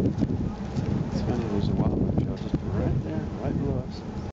It's funny, there's a wildlife show just right there, right below us.